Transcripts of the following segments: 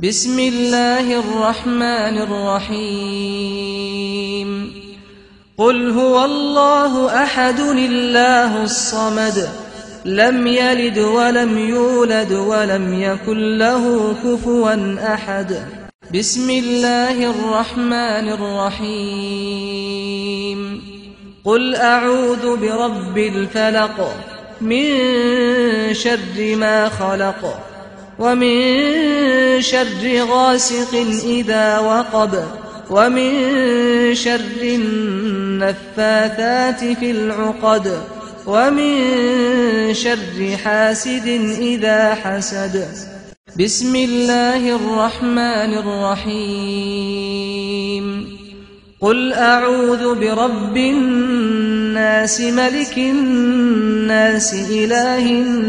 بسم الله الرحمن الرحيم قل هو الله أحد الله الصمد لم يلد ولم يولد ولم يكن له كفوا أحد بسم الله الرحمن الرحيم قل أعوذ برب الفلق من شر ما خلق ومن شر غاسق إذا وقب ومن شر النفاثات في العقد ومن شر حاسد إذا حسد بسم الله الرحمن الرحيم قل أعوذ برب الناس ملك الناس إله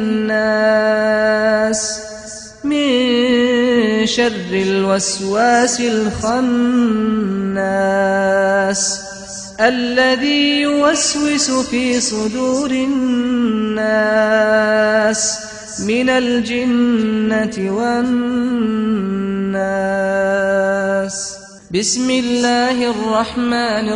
الناس من شر الوسواس الخناس الذي يوسوس في صدور الناس من الجنة والناس بسم الله الرحمن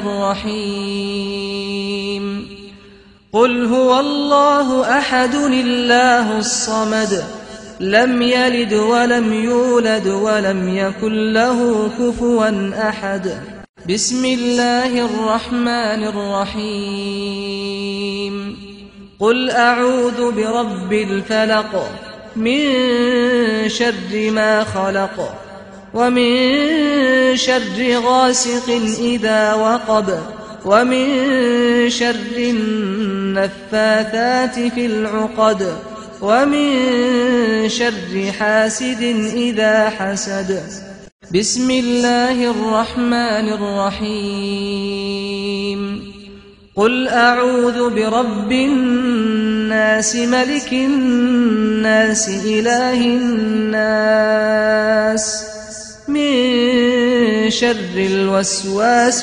الرحيم قل هو الله أحد الله الصمد لم يلد ولم يولد ولم يكن له كفوا أحد بسم الله الرحمن الرحيم قل أعوذ برب الفلق من شر ما خلق ومن شر غاسق إذا وقب ومن شر النفاثات في العقد ومن شر حاسد إذا حسد بسم الله الرحمن الرحيم قل أعوذ برب الناس ملك الناس إله الناس من شر الوسواس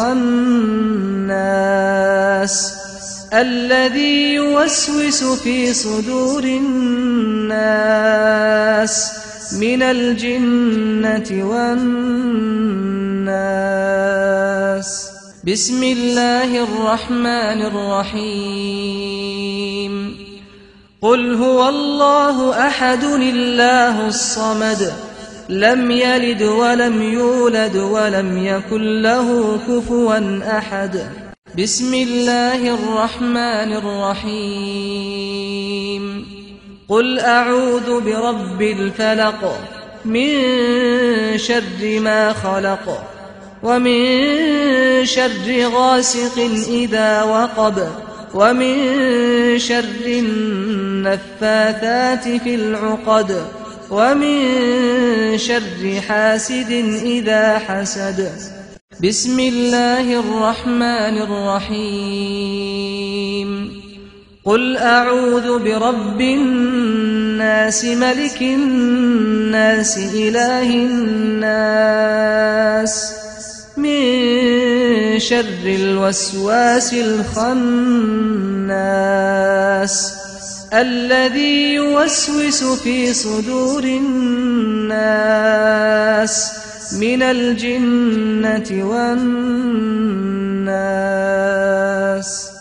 الخناس الذي يوسوس في صدور الناس من الجنة والناس بسم الله الرحمن الرحيم قل هو الله أحد الله الصمد لم يلد ولم يولد ولم يكن له كفوا أحد بسم الله الرحمن الرحيم قل أعوذ برب الفلق من شر ما خلق ومن شر غاسق إذا وقب ومن شر النفاثات في العقد ومن شر حاسد إذا حسد بسم الله الرحمن الرحيم قل أعوذ برب الناس ملك الناس إله الناس من شر الوسواس الخناس الذي يوسوس في صدور الناس من الجنة والناس